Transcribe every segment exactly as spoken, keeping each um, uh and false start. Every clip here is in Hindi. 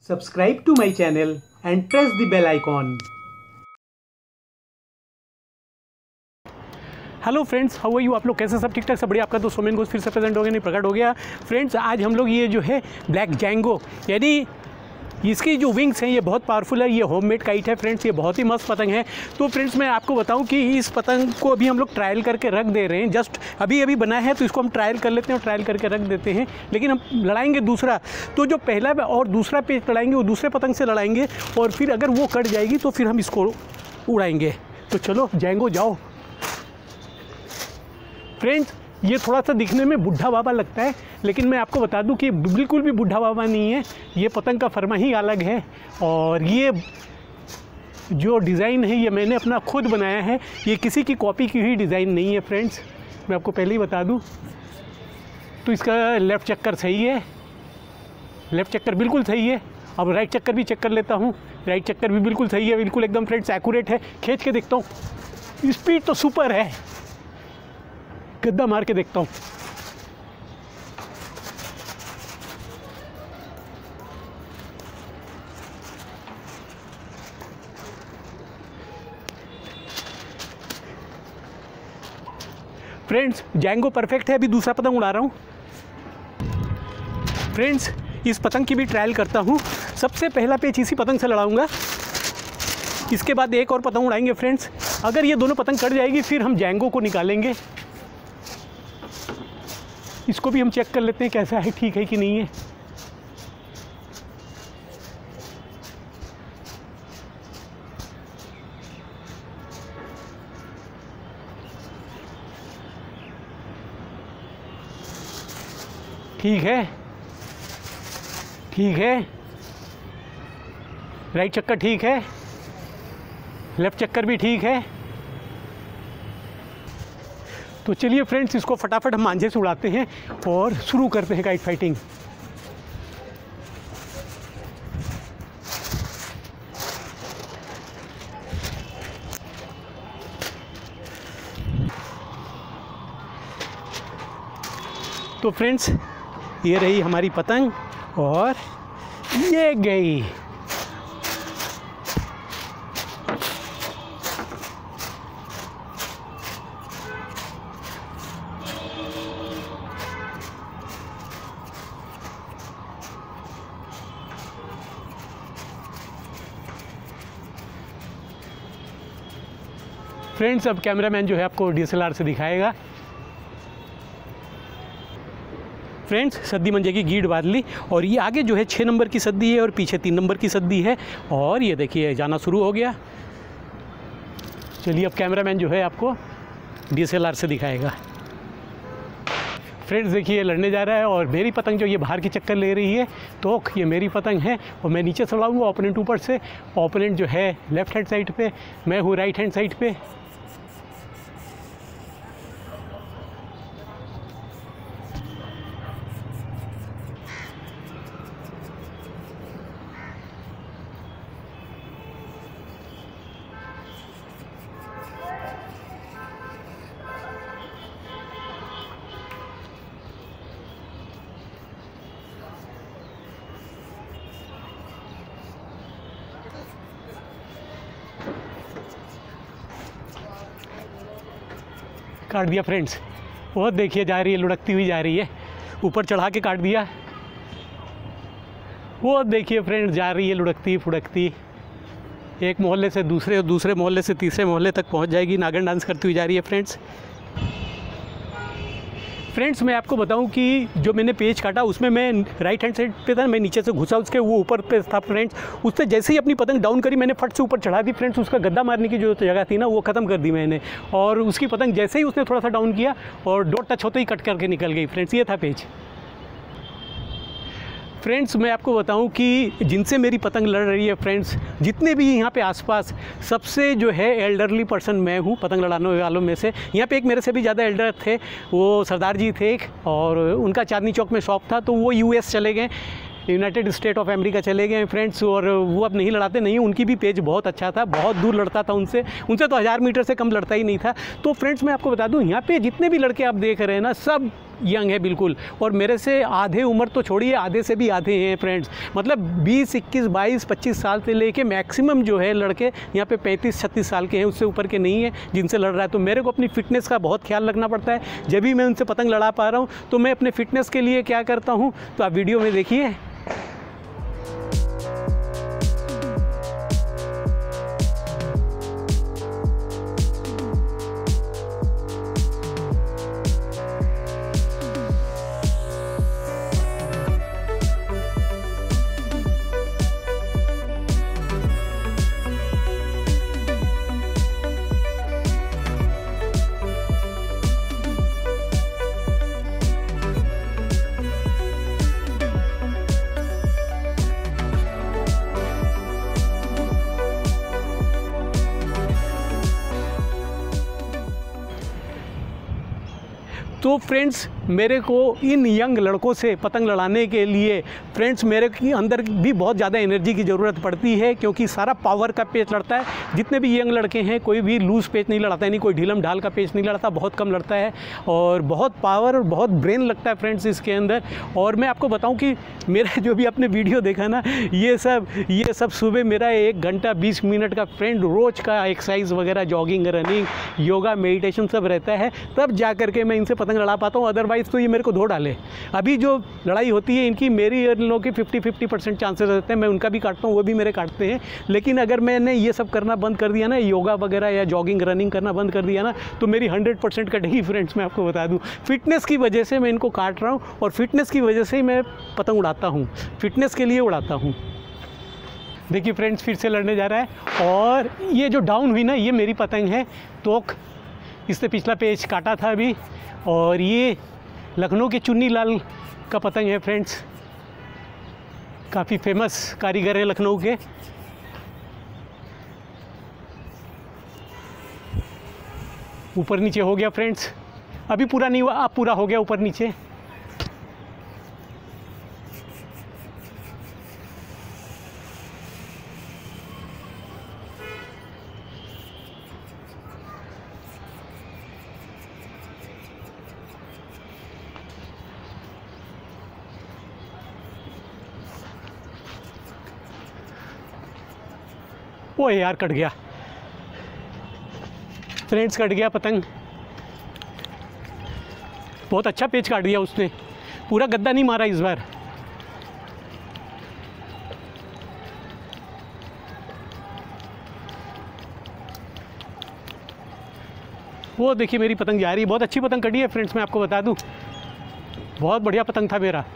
Subscribe to my channel and press the bell icon. Hello friends, how are you. आप लोग कैसे? सब ठीक ठाक, सब बढ़िया। आपका दोस्त सोमेन घोष फिर से प्रेजेंट हो गया, नहीं प्रकट हो गया। फ्रेंड्स, आज हम लोग ये जो है ब्लैक जैंगो, यानी इसकी जो विंग्स हैं ये बहुत पावरफुल है। ये होममेड काइट है फ्रेंड्स, ये बहुत ही मस्त पतंग है। तो फ्रेंड्स, मैं आपको बताऊं कि इस पतंग को अभी हम लोग ट्रायल करके रख दे रहे हैं। जस्ट अभी अभी बना है तो इसको हम ट्रायल कर लेते हैं और ट्रायल करके रख देते हैं। लेकिन हम लड़ाएंगे दूसरा, तो जो पहला और दूसरा पेज लड़ाएंगे वो दूसरे पतंग से लड़ाएंगे, और फिर अगर वो कट जाएगी तो फिर हम इसको उड़ाएंगे। तो चलो जैंगो जाओ। फ्रेंड्स, ये थोड़ा सा दिखने में बुढ़ा बाबा लगता है, लेकिन मैं आपको बता दूं कि बिल्कुल भी बुढ़ा बाबा नहीं है। ये पतंग का फरमा ही अलग है, और ये जो डिज़ाइन है ये मैंने अपना खुद बनाया है। ये किसी की कॉपी की हुई डिज़ाइन नहीं है फ्रेंड्स, मैं आपको पहले ही बता दूं। तो इसका लेफ़्ट चक्कर सही है, लेफ़्ट चक्कर बिल्कुल सही है। अब राइट चक्कर भी चेक कर लेता हूँ। राइट चक्कर भी बिल्कुल सही है, बिल्कुल एकदम फ्रेंड्स एक्यूरेट है। खींच के देखता हूँ, स्पीड तो सुपर है। गद्दा मार के देखता हूँ। फ्रेंड्स, जैंगो परफेक्ट है। अभी दूसरा पतंग उड़ा रहा हूँ। फ्रेंड्स, इस पतंग की भी ट्रायल करता हूँ। सबसे पहला पेच इसी पतंग से लड़ाऊंगा, इसके बाद एक और पतंग उड़ाएंगे फ्रेंड्स। अगर ये दोनों पतंग कट जाएगी फिर हम जैंगो को निकालेंगे। इसको भी हम चेक कर लेते हैं कैसा है, ठीक है कि नहीं है। ठीक है, ठीक है। राइट चक्कर ठीक है, लेफ्ट चक्कर भी ठीक है। तो चलिए फ्रेंड्स, इसको फटाफट हम मांझे से उड़ाते हैं और शुरू करते हैं काइट फाइटिंग। तो फ्रेंड्स, ये रही हमारी पतंग और ये गई। फ्रेंड्स, अब कैमरामैन जो है आपको डी एस एल आर से दिखाएगा। फ्रेंड्स, सद्दी मंजे की गीड बांध ली, और ये आगे जो है छः नंबर की सद्दी है और पीछे तीन नंबर की सद्दी है, और ये देखिए जाना शुरू हो गया। चलिए अब कैमरामैन जो है आपको डी एस एल आर से दिखाएगा। फ्रेंड्स, देखिए लड़ने जा रहा है, और मेरी पतंग जो ये बाहर की चक्कर ले रही है। तो ये मेरी पतंग है और मैं नीचे से उड़ाऊँगा, ओपोनेंट ऊपर से। ओपोनेंट जो है लेफ्ट हैंड साइड पे, मैं हूँ राइट हैंड साइड पे। काट दिया फ्रेंड्स, बहुत देखिए जा रही है, लुढ़कती हुई जा रही है। ऊपर चढ़ा के काट दिया। वो देखिए फ्रेंड्स, जा रही है लुढ़कती फुड़कती। एक मोहल्ले से दूसरे और दूसरे मोहल्ले से तीसरे मोहल्ले तक पहुंच जाएगी। नागन डांस करती हुई जा रही है फ्रेंड्स। फ्रेंड्स, मैं आपको बताऊं कि जो मैंने पेज काटा उसमें मैं राइट हैंड साइड पे था, मैं नीचे से घुसा उसके, वो ऊपर पे था फ्रेंड्स। उससे जैसे ही अपनी पतंग डाउन करी मैंने फट से ऊपर चढ़ा दी फ्रेंड्स। उसका गद्दा मारने की जो जगह थी ना वो ख़त्म कर दी मैंने, और उसकी पतंग जैसे ही उसने थोड़ा सा डाउन किया और डॉट टच होते ही कट करके निकल गई फ्रेंड्स। ये था पेज। फ्रेंड्स, मैं आपको बताऊं कि जिनसे मेरी पतंग लड़ रही है फ्रेंड्स, जितने भी यहाँ पे आसपास, सबसे जो है एल्डरली पर्सन मैं हूँ पतंग लड़ाने वालों में से। यहाँ पे एक मेरे से भी ज़्यादा एल्डर थे, वो सरदार जी थे एक, और उनका चांदनी चौक में शॉप था। तो वो यूएस चले गए, यूनाइटेड स्टेट ऑफ अमेरिका चले गए फ्रेंड्स, और वो अब नहीं लड़ाते नहीं। उनकी भी पेज बहुत अच्छा था, बहुत दूर लड़ता था उनसे उनसे तो हज़ार मीटर से कम लड़ता ही नहीं था। तो फ्रेंड्स मैं आपको बता दूं, यहाँ पे जितने भी लड़के आप देख रहे हैं ना, सब यंग है बिल्कुल, और मेरे से आधे उम्र तो छोड़िए, आधे से भी आधे हैं फ्रेंड्स। मतलब बीस, इक्कीस, बाईस, पच्चीस साल से लेके मैक्सिमम जो है लड़के यहाँ पे पैंतीस छत्तीस साल के हैं, उससे ऊपर के नहीं हैं जिनसे लड़ रहा है। तो मेरे को अपनी फ़िटनेस का बहुत ख्याल रखना पड़ता है। जब भी मैं उनसे पतंग लड़ा पा रहा हूँ तो मैं अपने फ़िटनेस के लिए क्या करता हूँ, तो आप वीडियो में देखिए। तो फ्रेंड्स, मेरे को इन यंग लड़कों से पतंग लड़ाने के लिए फ्रेंड्स मेरे के अंदर भी बहुत ज़्यादा एनर्जी की ज़रूरत पड़ती है, क्योंकि सारा पावर का पेच लड़ता है। जितने भी यंग लड़के हैं कोई भी लूज़ पेच नहीं लड़ाता है, नहीं कोई ढीलम ढाल का पेच नहीं लड़ता, बहुत कम लड़ता है और बहुत पावर और बहुत ब्रेन लगता है फ्रेंड्स इसके अंदर। और मैं आपको बताऊं कि मेरा जो भी आपने वीडियो देखा ना, ये सब ये सब सुबह मेरा एक घंटा बीस मिनट का फ्रेंड रोज़ का एक्सरसाइज वगैरह, जॉगिंग, रनिंग, योगा, मेडिटेशन सब रहता है, तब जा करके मैं इनसे पतंग लड़ा पाता हूँ। अदरवाइज़ तो ये मेरे को धो डाले। अभी जो लड़ाई होती है इनकी, मेरी इन लोगों की फिफ्टी फिफ्टी परसेंट चांसेस रहते हैं, मैं उनका भी काटता हूँ, वो भी मेरे काटते हैं। लेकिन अगर मैंने ये सब करना बंद कर दिया ना, योगा वगैरह या जॉगिंग, रनिंग करना बंद कर दिया ना, तो मेरी हंड्रेड परसेंट कटेगी फ्रेंड्स। मैं आपको बता दूँ, फिटनेस की वजह से मैं इनको काट रहा हूँ और फिटनेस की वजह से ही मैं पतंग उड़ाता हूँ, फिटनेस के लिए उड़ाता हूँ। देखिए फ्रेंड्स, फिर से लड़ने जा रहा है और ये जो डाउन हुई ना, ये मेरी पतंग है तोक। इससे पिछला पेज काटा था अभी, और ये लखनऊ के चुन्नी लाल का पतंग है फ्रेंड्स, काफ़ी फेमस कारीगर हैं लखनऊ के। ऊपर नीचे हो गया फ्रेंड्स, अभी पूरा नहीं हुआ, अब पूरा हो गया ऊपर नीचे। वो यार कट गया फ्रेंड्स, कट गया पतंग। बहुत अच्छा पेच काट दिया उसने, पूरा गद्दा नहीं मारा इस बार। वो देखिए मेरी पतंग जा रही है, बहुत अच्छी पतंग कटी है फ्रेंड्स, मैं आपको बता दूं, बहुत बढ़िया पतंग था मेरा।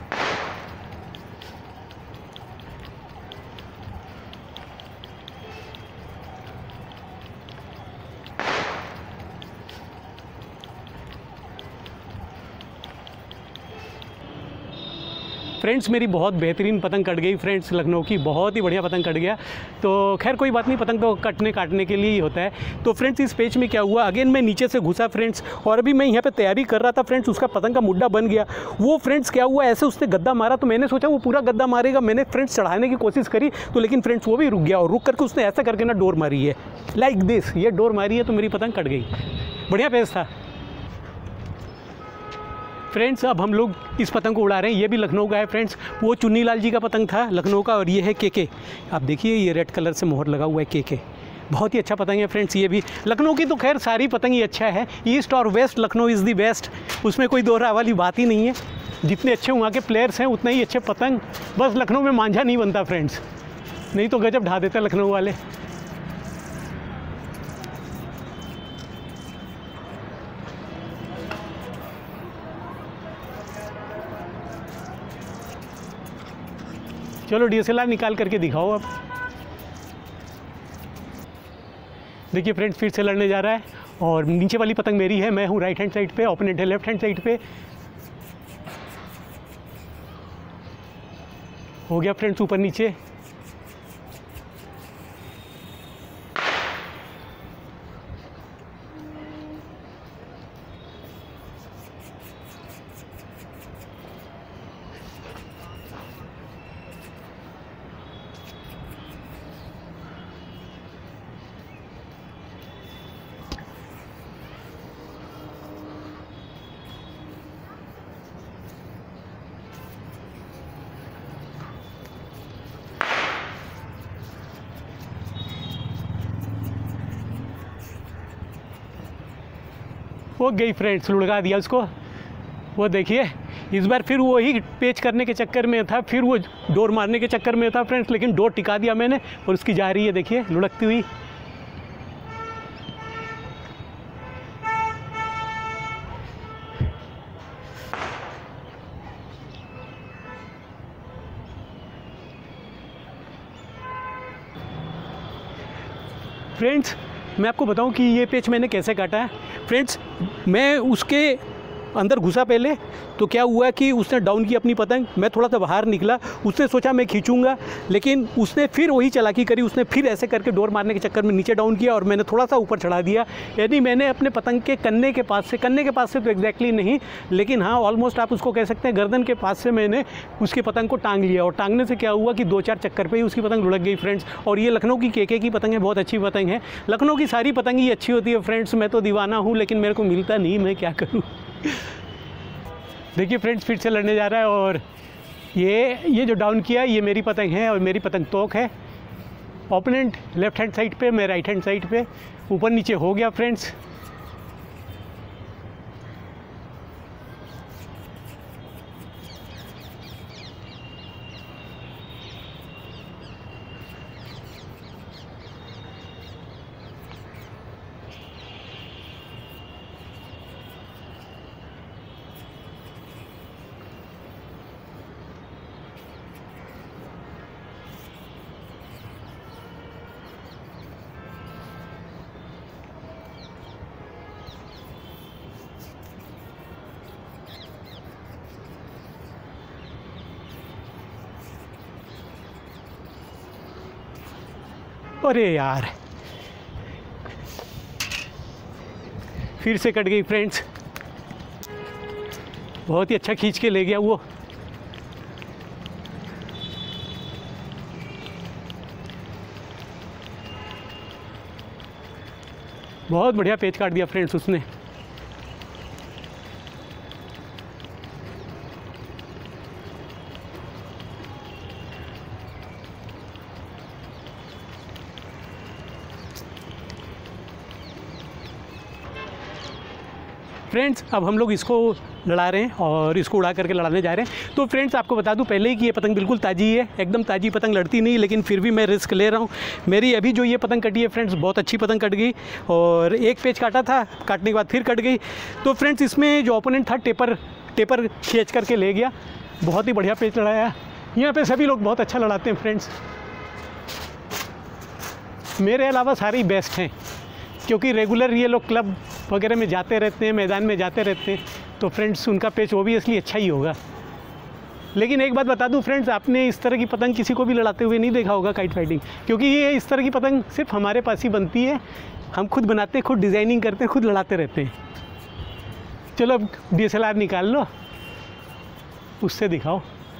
फ्रेंड्स मेरी बहुत बेहतरीन पतंग कट गई फ्रेंड्स, लखनऊ की बहुत ही बढ़िया पतंग कट गया। तो खैर कोई बात नहीं, पतंग तो कटने काटने के लिए ही होता है। तो फ्रेंड्स इस पेच में क्या हुआ, अगेन मैं नीचे से घुसा फ्रेंड्स, और अभी मैं यहाँ पे तैयारी कर रहा था फ्रेंड्स, उसका पतंग का मुड्डा बन गया। वो फ्रेंड्स क्या हुआ, ऐसे उसने गद्दा मारा, तो मैंने सोचा वो पूरा गद्दा मारेगा, मैंने फ्रेंड्स चढ़ाने की कोशिश करी, तो लेकिन फ्रेंड्स वो भी रुक गया, और रुक करके उसने ऐसा करके ना डोर मारी है, लाइक दिस, ये डोर मारी है, तो मेरी पतंग कट गई। बढ़िया पेच था फ्रेंड्स। अब हम लोग इस पतंग को उड़ा रहे हैं, ये भी लखनऊ का है फ्रेंड्स, वो चुन्नी लाल जी का पतंग था लखनऊ का, और ये है के के। आप देखिए ये रेड कलर से मोहर लगा हुआ है के के, बहुत ही अच्छा पतंग है फ्रेंड्स। ये भी लखनऊ की तो खैर सारी पतंग ही अच्छा है, ईस्ट और west Lucknow is the best, उसमें कोई दो राह वाली बात ही नहीं है। जितने अच्छे वहाँ के प्लेयर्स हैं उतना ही अच्छे पतंग, बस लखनऊ में मांझा नहीं बनता फ्रेंड्स, नहीं तो गजब ढा देते लखनऊ वाले। चलो डी एस एल आर निकाल करके दिखाओ अब। देखिए फ्रेंड्स फिर से लड़ने जा रहा है, और नीचे वाली पतंग मेरी है, मैं हूँ राइट हैंड साइड पे, ओपोनेंट है लेफ्ट हैंड साइड पे। हो गया फ्रेंड्स ऊपर नीचे। वो गई फ्रेंड्स, लुढ़का दिया उसको। वो देखिए इस बार फिर वही पेच करने के चक्कर में था, फिर वो डोर मारने के चक्कर में था फ्रेंड्स, लेकिन डोर टिका दिया मैंने और उसकी जा रही है देखिए लुढ़कती हुई। फ्रेंड्स मैं आपको बताऊं कि ये पेच मैंने कैसे काटा है। फ्रेंड्स मैं उसके अंदर घुसा पहले, तो क्या हुआ कि उसने डाउन की अपनी पतंग, मैं थोड़ा सा बाहर निकला, उसने सोचा मैं खींचूंगा, लेकिन उसने फिर वही चालाकी करी, उसने फिर ऐसे करके डोर मारने के चक्कर में नीचे डाउन किया और मैंने थोड़ा सा ऊपर चढ़ा दिया। यानी मैंने अपने पतंग के कन्ने के पास से, कन्ने के पास से तो एग्जैक्टली नहीं, लेकिन हाँ ऑलमोस्ट आप उसको कह सकते हैं गर्दन के पास से मैंने उसकी पतंग को टांग लिया। और टांगने से क्या हुआ कि दो चार चक्कर पर ही उसकी पतंग लुढ़क गई फ्रेंड्स। और ये लखनऊ की केके की पतंग है, बहुत अच्छी पतंग है। लखनऊ की सारी पतंग ही अच्छी होती है फ्रेंड्स, मैं तो दीवाना हूँ, लेकिन मेरे को मिलता नहीं, मैं क्या करूँ। देखिए फ्रेंड्स फिर से लड़ने जा रहा है और ये ये जो डाउन किया ये मेरी पतंग है और मेरी पतंग तोक है। ओपोनेंट लेफ्ट हैंड साइड पे, मैं राइट हैंड साइड पे, ऊपर नीचे हो गया फ्रेंड्स। अरे यार फिर से कट गई फ्रेंड्स, बहुत ही अच्छा खींच के ले गया वो। बहुत बढ़िया पेच काट दिया फ्रेंड्स उसने। फ्रेंड्स अब हम लोग इसको लड़ा रहे हैं और इसको उड़ा करके लड़ाने जा रहे हैं। तो फ्रेंड्स आपको बता दूं पहले ही कि ये पतंग बिल्कुल ताज़ी है, एकदम ताज़ी पतंग लड़ती नहीं, लेकिन फिर भी मैं रिस्क ले रहा हूँ। मेरी अभी जो ये पतंग कटी है फ्रेंड्स बहुत अच्छी पतंग कट गई और एक पेच काटा था, काटने के बाद फिर कट गई। तो फ्रेंड्स इसमें जो ओपोनेंट था टेपर टेपर खींच करके ले गया, बहुत ही बढ़िया पेच लड़ाया। यहाँ पर सभी लोग बहुत अच्छा लड़ाते हैं फ्रेंड्स, मेरे अलावा सारे ही बेस्ट हैं, क्योंकि रेगुलर ये लोग क्लब वगैरह में जाते रहते हैं, मैदान में जाते रहते हैं, तो फ्रेंड्स उनका पेच ओबियसली अच्छा ही होगा। लेकिन एक बात बता दूं फ्रेंड्स, आपने इस तरह की पतंग किसी को भी लड़ाते हुए नहीं देखा होगा काइट फाइटिंग, क्योंकि ये इस तरह की पतंग सिर्फ हमारे पास ही बनती है। हम खुद बनाते हैं, खुद डिज़ाइनिंग करते हैं, खुद लड़ाते रहते हैं। चलो अब डी एस एल आर निकाल लो, उससे दिखाओ।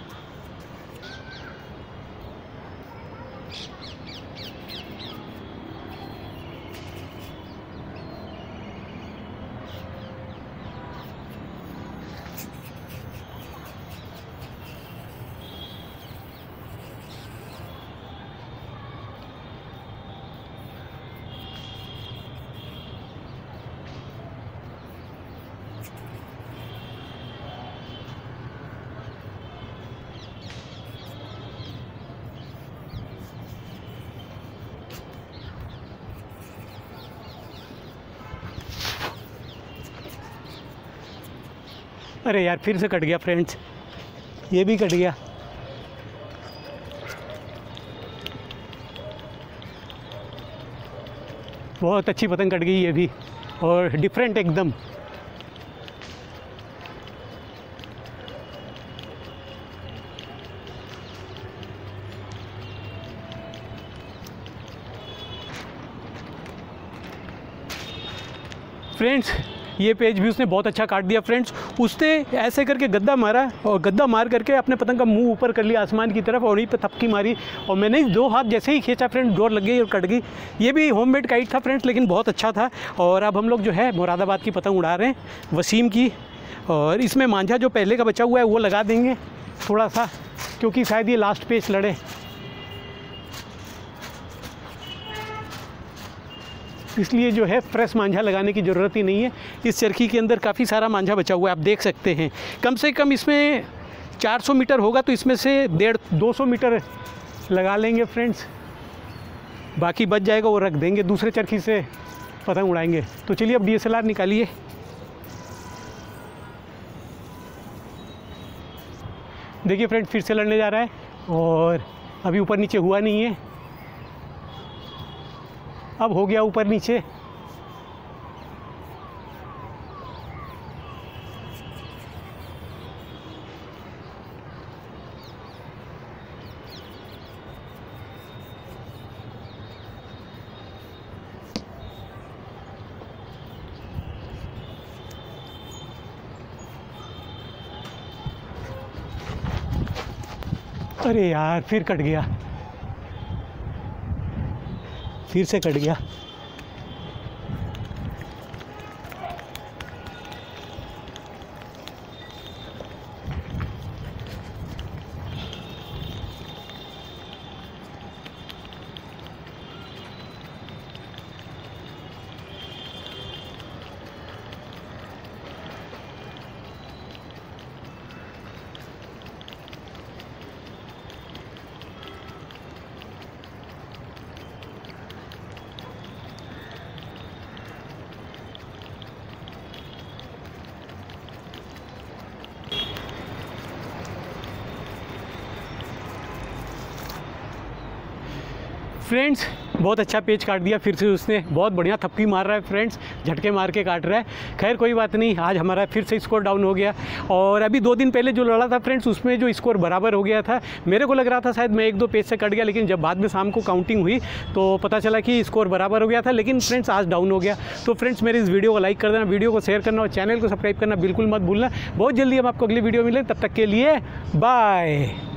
अरे यार फिर से कट गया फ्रेंड्स, ये भी कट गया। बहुत अच्छी पतंग कट गई ये भी, और डिफरेंट एकदम। फ्रेंड्स ये पेज भी उसने बहुत अच्छा काट दिया फ्रेंड्स। उसने ऐसे करके गद्दा मारा और गद्दा मार करके अपने पतंग का मुंह ऊपर कर लिया आसमान की तरफ और वहीं पे थपकी मारी, और मैंने दो हाथ जैसे ही खींचा फ्रेंड्स डोर लग गई और कट गई। ये भी होममेड काइट था फ्रेंड्स, लेकिन बहुत अच्छा था। और अब हम लोग जो है मुरादाबाद की पतंग उड़ा रहे हैं, वसीम की, और इसमें मांझा जो पहले का बचा हुआ है वो लगा देंगे थोड़ा सा, क्योंकि शायद ये लास्ट पेच लड़े। इसलिए जो है फ्रेश मांझा लगाने की ज़रूरत ही नहीं है। इस चरखी के अंदर काफ़ी सारा मांझा बचा हुआ है, आप देख सकते हैं। कम से कम इसमें चार सौ मीटर होगा, तो इसमें से डेढ़ दो सौ मीटर लगा लेंगे फ्रेंड्स, बाकी बच जाएगा वो रख देंगे, दूसरे चरखी से पतंग उड़ाएंगे। तो चलिए अब डी एस एल आर निकालिए। देखिए फ्रेंड, फिर से लड़ने जा रहा है और अभी ऊपर नीचे हुआ नहीं है, अब हो गया ऊपर नीचे। अरे यार, फिर कट गया, फिर से कट गया। फ्रेंड्स, बहुत अच्छा पेच काट दिया फिर से उसने, बहुत बढ़िया थप्पी मार रहा है फ्रेंड्स, झटके मार के काट रहा है। खैर कोई बात नहीं, आज हमारा फिर से स्कोर डाउन हो गया। और अभी दो दिन पहले जो लड़ा था फ्रेंड्स, उसमें जो स्कोर बराबर हो गया था, मेरे को लग रहा था शायद मैं एक दो पेज से कट गया, लेकिन जब बाद में शाम को काउंटिंग हुई तो पता चला कि स्कोर बराबर हो गया था, लेकिन फ्रेंड्स आज डाउन हो गया। तो फ्रेंड्स, मेरे इस वीडियो को लाइक कर देना, वीडियो को शेयर करना और चैनल को सब्सक्राइब करना बिल्कुल मत भूलना। बहुत जल्दी हम आपको अगली वीडियो मिले, तब तक के लिए बाय।